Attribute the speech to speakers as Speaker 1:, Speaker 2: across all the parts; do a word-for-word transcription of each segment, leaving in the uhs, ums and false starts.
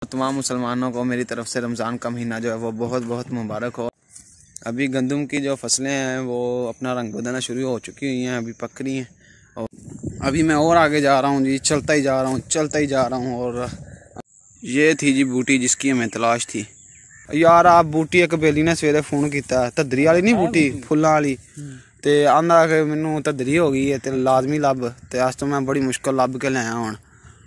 Speaker 1: तमाम मुसलमानों को मेरी तरफ से रमज़ान का महीना जो है वो बहुत बहुत मुबारक हो। अभी गंदम की जो फसलें हैं वो अपना रंग बदलना शुरू हो चुकी हुई हैं, अभी पक रही हैं। और अभी मैं और आगे जा रहा हूँ जी, चलता ही जा रहा हूँ चलता ही जा रहा हूँ। और ये थी जी बूटी जिसकी हमें तलाश थी। यार आप बूटी एक बेली ने सवेरे फोन किया, धदरी वाली नहीं बूटी फुल्लां वाली, ते आंदा कि मैनू धदरी हो गई है ते लाजमी लभ, ते अस तो मैं बड़ी मुश्किल लभ के लाया हुण।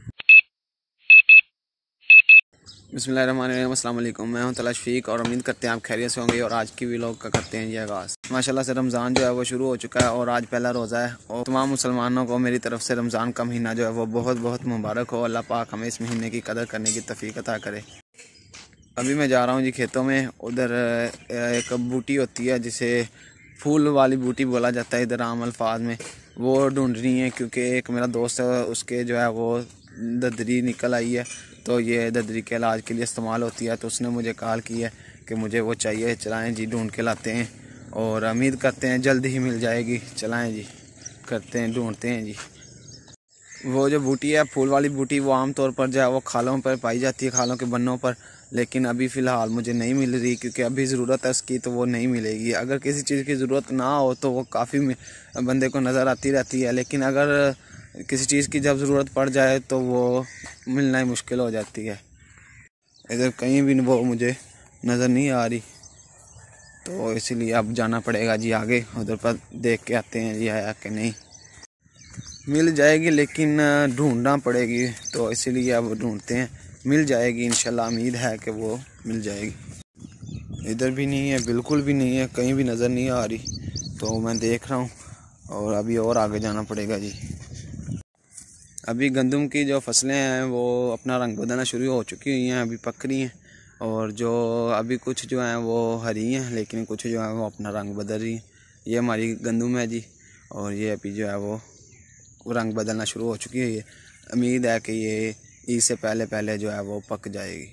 Speaker 1: बिस्मिल्लाहिर्रहमानिर्रहीम, अस्सलाम वालेकुम। मैं हूं तला शफीक और उम्मीद करते हैं आप खैरियत से होंगे। और आज की व्लॉग का करते हैं ये आगाज़। माशाल्लाह से रमज़ान जो है वो शुरू हो चुका है और आज पहला रोज़ा है। और तमाम मुसलमानों को मेरी तरफ से रमज़ान का महीना जो है वो बहुत बहुत मुबारक हो। अल्लाह पाक हमें इस महीने की कदर करने की तौफीक अता करे। अभी मैं जा रहा हूँ जी खेतों में। उधर एक बूटी होती है जिसे फूल वाली बूटी बोला जाता है इधर आम अल्फाज में, वो ढूंढनी है क्योंकि एक मेरा दोस्त है उसके जो है वो ददरी निकल आई है, तो ये ददरी के इलाज के लिए इस्तेमाल होती है। तो उसने मुझे कॉल की है कि मुझे वो चाहिए, चलाएं जी ढूंढ के लाते हैं और उम्मीद करते हैं जल्द ही मिल जाएगी। चलाएं जी, करते हैं ढूंढते हैं जी। वो जो बूटी है फूल वाली बूटी वो आम तौर पर जो है वो खालों पर पाई जाती है, खालों के बन्नों पर, लेकिन अभी फ़िलहाल मुझे नहीं मिल रही क्योंकि अभी ज़रूरत है उसकी, तो वो नहीं मिलेगी। अगर किसी चीज़ की ज़रूरत ना हो तो वो काफ़ी बंदे को नज़र आती रहती है, लेकिन अगर किसी चीज़ की जब ज़रूरत पड़ जाए तो वो मिलना ही मुश्किल हो जाती है। इधर कहीं भी वो मुझे नज़र नहीं आ रही, तो इसलिए अब जाना पड़ेगा जी आगे, उधर पर देख के आते हैं जी आया कि नहीं। मिल जाएगी लेकिन ढूंढना पड़ेगी, तो इसीलिए अब ढूंढते हैं। मिल जाएगी इंशाल्लाह, उम्मीद है कि वो मिल जाएगी। इधर भी नहीं है, बिल्कुल भी नहीं है, कहीं भी नज़र नहीं आ रही, तो मैं देख रहा हूँ और अभी और आगे जाना पड़ेगा जी। अभी गंदम की जो फसलें हैं वो अपना रंग बदलना शुरू हो चुकी हुई हैं, अभी पक रही हैं। और जो अभी कुछ जो हैं वो हरी हैं, लेकिन कुछ जो है वो अपना रंग बदल रही हैं। ये हमारी गंदम है जी, और ये अभी जो है वो रंग बदलना शुरू हो चुकी है। ये उम्मीद है कि ये ईद से पहले पहले जो है वो पक जाएगी।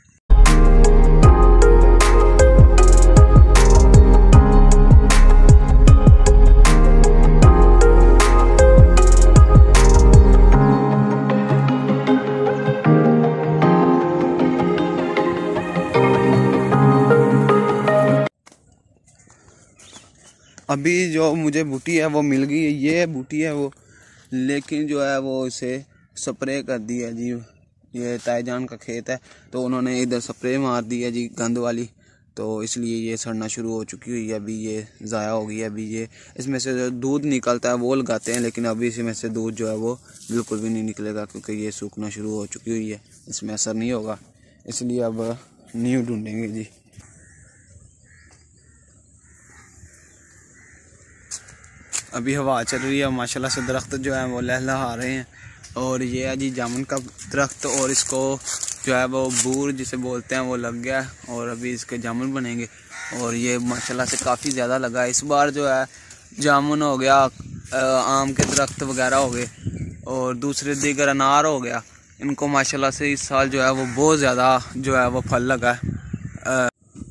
Speaker 1: अभी जो मुझे बूटी है वो मिल गई है, ये बूटी है वो, लेकिन जो है वो इसे स्प्रे कर दी है जी। ये ताईजान का खेत है तो उन्होंने इधर स्प्रे मार दी है जी गंद वाली, तो इसलिए ये सड़ना शुरू हो चुकी हुई है। अभी ये ज़ाया हो गई है। अभी ये इसमें से जो दूध निकलता है वो लगाते हैं, लेकिन अभी इसमें से दूध जो है वो बिल्कुल भी नहीं निकलेगा क्योंकि ये सूखना शुरू हो चुकी हुई है, इसमें असर नहीं होगा, इसलिए अब न्यू ढूंढेंगे जी। अभी हवा चल रही है माशाल्लाह से, दरख्त जो है वो लहलहा रहे हैं। और ये है जी जामुन का दरख्त, और इसको जो है वो बूर जिसे बोलते हैं वो लग गया और अभी इसके जामुन बनेंगे। और ये माशाल्लाह से काफ़ी ज़्यादा लगा है इस बार, जो है जामुन हो गया, आम के दरख्त वगैरह हो गए और दूसरे दीगर अनार हो गया, इनको माशाल्लाह से इस साल जो है वो बहुत ज़्यादा जो है वो फल लगा है।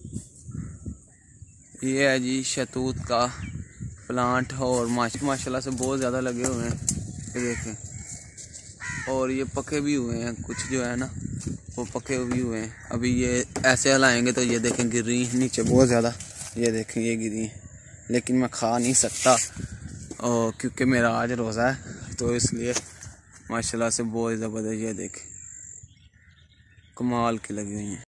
Speaker 1: ये है जी शतूत का प्लांट और माशाल्लाह से बहुत ज़्यादा लगे हुए हैं, ये देखें। और ये पके भी हुए हैं, कुछ जो है ना वो पके भी हुए हैं। अभी ये ऐसे हिलाएंगे तो ये देखें गिर रही हैं नीचे बहुत ज़्यादा, ये देखें ये गिरी हैं, लेकिन मैं खा नहीं सकता और क्योंकि मेरा आज रोज़ा है, तो इसलिए माशाल्लाह से बहुत ज़बरदस्त ये देखें कमाल की लगी हुई हैं।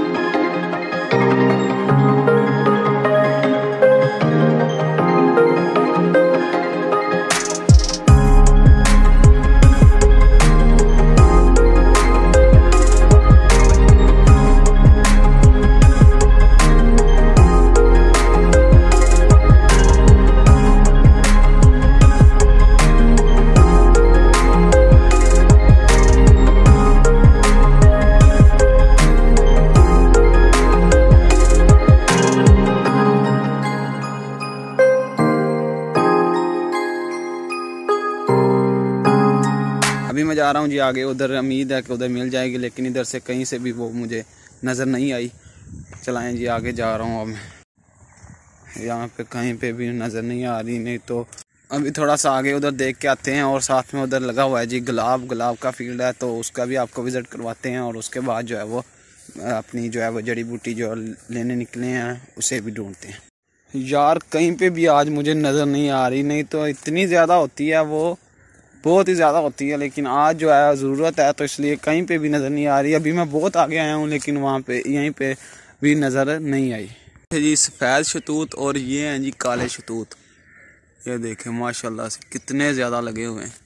Speaker 1: अभी मैं जा रहा हूँ जी आगे, उधर उम्मीद है कि उधर मिल जाएगी, लेकिन इधर से कहीं से भी वो मुझे नज़र नहीं आई। चलाएं जी आगे जा रहा हूँ अब मैं, यहाँ पे कहीं पे भी नज़र नहीं आ रही, नहीं तो अभी थोड़ा सा आगे उधर देख के आते हैं और साथ में उधर लगा हुआ है जी गुलाब गुलाब का फील्ड है, तो उसका भी आपको विज़िट करवाते हैं। और उसके बाद जो है वो अपनी जो है वो जड़ी बूटी जो लेने निकले हैं उसे भी ढूंढते हैं। यार कहीं पे भी आज मुझे नज़र नहीं आ रही, नहीं तो इतनी ज़्यादा होती है, वो बहुत ही ज़्यादा होती है, लेकिन आज जो है ज़रूरत है तो इसलिए कहीं पे भी नज़र नहीं आ रही। अभी मैं बहुत आगे आया हूँ लेकिन वहाँ पे यहीं पे भी नज़र नहीं आई जी। सफ़ेद शतूत और ये हैं जी काले शतूत, ये देखें माशाल्लाह से कितने ज़्यादा लगे हुए हैं।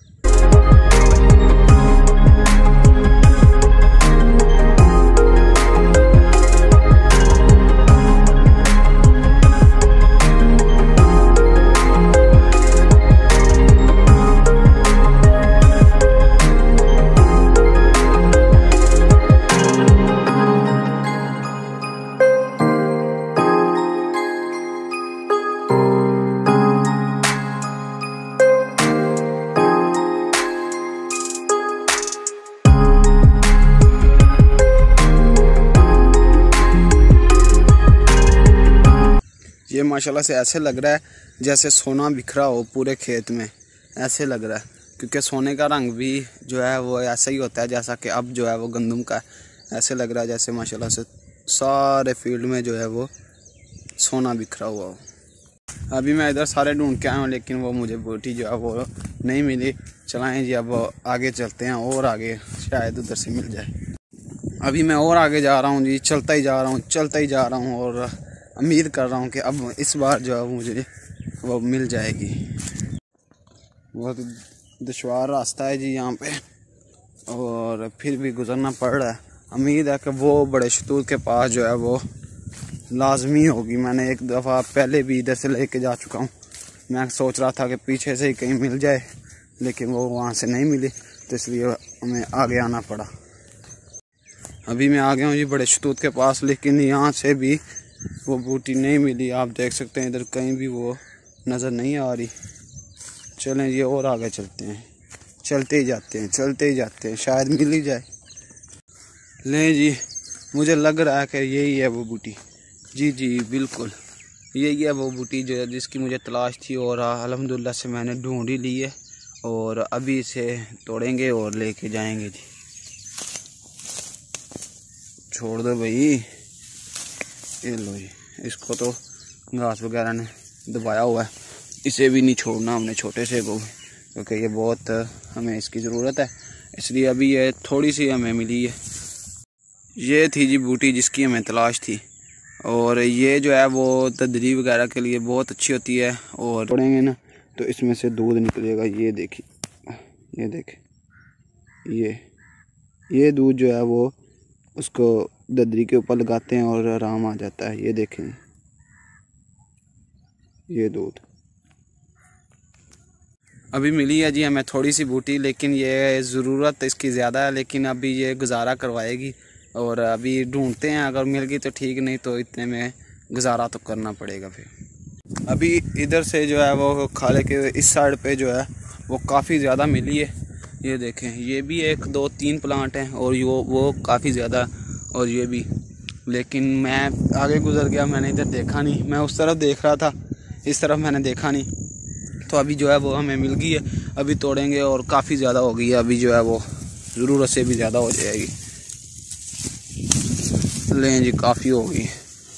Speaker 1: ये माशाल्लाह से ऐसे लग रहा है जैसे सोना बिखरा हो पूरे खेत में, ऐसे लग रहा है, क्योंकि सोने का रंग भी जो है वो ऐसा ही होता है जैसा कि अब जो है वो गंदम का है। ऐसे लग रहा है जैसे माशाल्लाह से सारे फील्ड में जो है वो सोना बिखरा हुआ हो। अभी मैं इधर सारे ढूंढ के आया हूँ लेकिन वो मुझे बूटी जो है वो नहीं मिली। चलाएँ जी अब आगे चलते हैं और आगे शायद उधर से मिल जाए। अभी मैं और आगे जा रहा हूँ जी, चलता ही जा रहा हूँ चलता ही जा रहा हूँ और उम्मीद कर रहा हूँ कि अब इस बार जो है मुझे वो मिल जाएगी। बहुत दुश्वार रास्ता है जी यहाँ पे और फिर भी गुजरना पड़ रहा है। उम्मीद है कि वो बड़े शतूत के पास जो है वो लाजमी होगी। मैंने एक दफ़ा पहले भी इधर से लेके जा चुका हूँ। मैं सोच रहा था कि पीछे से ही कहीं मिल जाए लेकिन वो वहाँ से नहीं मिली, तो इसलिए हमें आगे आना पड़ा। अभी मैं आ गया हूँ जी बड़े शतूत के पास, लेकिन यहाँ से भी वो बूटी नहीं मिली। आप देख सकते हैं इधर कहीं भी वो नज़र नहीं आ रही। चलें ये और आगे चलते हैं, चलते ही जाते हैं चलते ही जाते हैं, शायद मिल ही जाए। लें जी, मुझे लग रहा है कि यही है वो बूटी। जी जी बिल्कुल यही है वो बूटी जो जिसकी मुझे तलाश थी और अल्हम्दुलिल्लाह से मैंने ढूंढ ही ली है और अभी इसे तोड़ेंगे और लेके जाएंगे जी। छोड़ दो भाई, ये लो जी, इसको तो घास वगैरह ने दबाया हुआ है, इसे भी नहीं छोड़ना हमने छोटे से को, क्योंकि ये बहुत हमें इसकी ज़रूरत है, इसलिए अभी ये थोड़ी सी हमें मिली है। ये थी जी बूटी जिसकी हमें तलाश थी और ये जो है वो ददरी वगैरह के लिए बहुत अच्छी होती है और तोड़ेंगे ना तो इसमें से दूध निकलेगा। ये देखिए, ये देखें, ये ये दूध जो है वो उसको ददरी के ऊपर लगाते हैं और आराम आ जाता है। ये देखें, ये दूध अभी मिली है जी हमें थोड़ी सी बूटी, लेकिन ये ज़रूरत इसकी ज़्यादा है, लेकिन अभी ये गुजारा करवाएगी और अभी ढूंढते हैं, अगर मिल गई तो ठीक, नहीं तो इतने में गुजारा तो करना पड़ेगा। फिर अभी इधर से जो है वो खाले के इस साइड पे जो है वो काफ़ी ज़्यादा मिली है। ये देखें, ये भी एक दो तीन प्लांट हैं और वो वो काफ़ी ज़्यादा, और ये भी, लेकिन मैं आगे गुजर गया, मैंने इधर देखा नहीं, मैं उस तरफ देख रहा था, इस तरफ मैंने देखा नहीं, तो अभी जो है वो हमें मिल गई है। अभी तोड़ेंगे और काफ़ी ज़्यादा हो गई है, अभी जो है वो ज़रूरत से भी ज़्यादा हो जाएगी। लें जी, काफ़ी हो गई,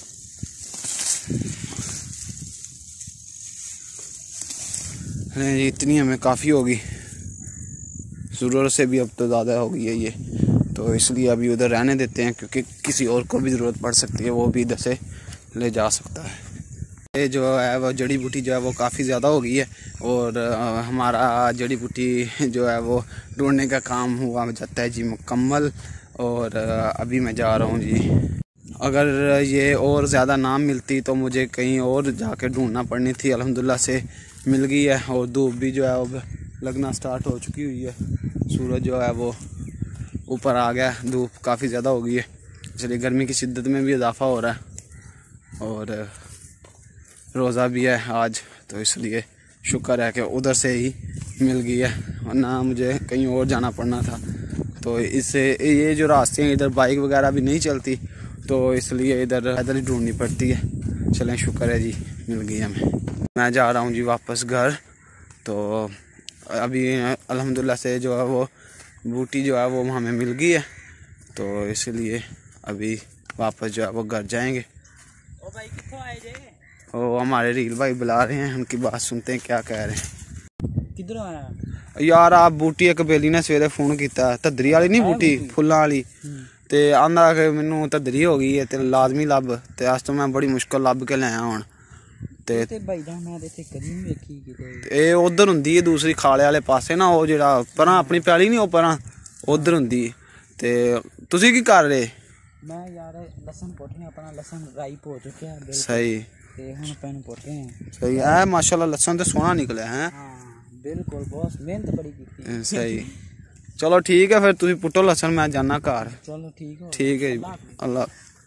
Speaker 1: लें जी, इतनी हमें काफ़ी होगी, ज़रूरत से भी अब तो ज़्यादा हो गई है ये, तो इसलिए अभी उधर रहने देते हैं, क्योंकि किसी और को भी ज़रूरत पड़ सकती है, वो भी इधर से ले जा सकता है। ये जो है वो जड़ी बूटी जो है वो काफ़ी ज़्यादा हो गई है और हमारा जड़ी बूटी जो है वो ढूंढने का काम हुआ जाता है जी मुकम्मल। और अभी मैं जा रहा हूँ जी, अगर ये और ज़्यादा ना मिलती तो मुझे कहीं और जाके ढूंढना पड़नी थी। अल्हम्दुलिल्लाह से मिल गई है और धूप भी जो है अब लगना स्टार्ट हो चुकी हुई है, सूरज जो है वो ऊपर आ गया, धूप काफ़ी ज़्यादा हो गई है, इसलिए गर्मी की शिद्दत में भी इजाफा हो रहा है और रोज़ा भी है आज, तो इसलिए शुक्र है कि उधर से ही मिल गई है, वरना मुझे कहीं और जाना पड़ना था। तो इससे ये जो रास्ते हैं इधर बाइक वगैरह भी नहीं चलती, तो इसलिए इधर पैदल ही ढूंढनी पड़ती है। चलें, शुक्र है जी मिल गई हमें। मैं जा रहा हूँ जी वापस घर तो अभी अल्हम्दुलिल्लाह से जो है वो बूटी जो है वो हमें मिल गई है, तो इसलिए अभी वापस जो है वो घर जाएंगे।
Speaker 2: ओ भाई कित्थों आए जे?
Speaker 1: वो हमारे रील भाई बुला रहे हैं, उनकी बात सुनते हैं क्या कह रहे हैं।
Speaker 2: किधर आया
Speaker 1: यार आप बूटी एक बेली ने सवेरे फोन किया, धदरी वाली नहीं बूटी फुल्लां वाली, ते आंदा कि मैनू धदरी हो गई है ते लाजमी लभ, ते अस तो मैं बड़ी मुश्किल लभ के लिया हुण। ते
Speaker 2: ते भाई जान मैं ते कदी नहीं देखी किते।
Speaker 1: ए उधर हुंदी है दूसरी खाले वाले पासे ना, वो जेड़ा परां अपनी पैली नहीं, वो परां उधर हुंदी। ते तुसी की कर रहे?
Speaker 2: मैं यार लसन पोट रहे अपना, लसन राई पो चुके हैं।
Speaker 1: सही
Speaker 2: ते हुन पैन पोट रहे हैं।
Speaker 1: सही है माशाल्लाह, लसन तो सोहना निकले हैं।
Speaker 2: हां बिल्कुल बॉस, मेहनत बड़ी की।
Speaker 1: सही चलो ठीक है फिर तुसी पुट्टो लसन, मैं जाना घर।
Speaker 2: चलो ठीक है
Speaker 1: ठीक है अल्लाह।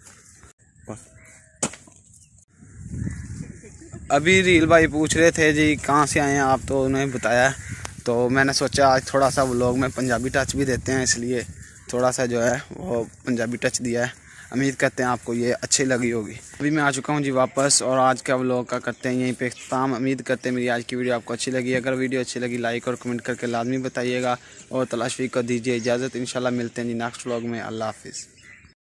Speaker 1: अभी रील भाई पूछ रहे थे जी कहाँ से आए हैं आप, तो उन्हें बताया, तो मैंने सोचा आज थोड़ा सा व्लॉग में पंजाबी टच भी देते हैं, इसलिए थोड़ा सा जो है वो पंजाबी टच दिया है। उम्मीद करते हैं आपको ये अच्छी लगी होगी। अभी मैं आ चुका हूँ जी वापस, और आज का व्लॉग का करते हैं यहीं पे इख्तिताम। उम्मीद करते हैं मेरी आज की वीडियो आपको अच्छी लगी। अगर वीडियो अच्छी लगी लाइक और कमेंट करके लाजमी बताइएगा, और तलाश फ़ीक को दीजिए इजाज़त। इंशाल्लाह मिलते हैं जी नेक्स्ट व्लॉग में। अल्लाह हाफिज़।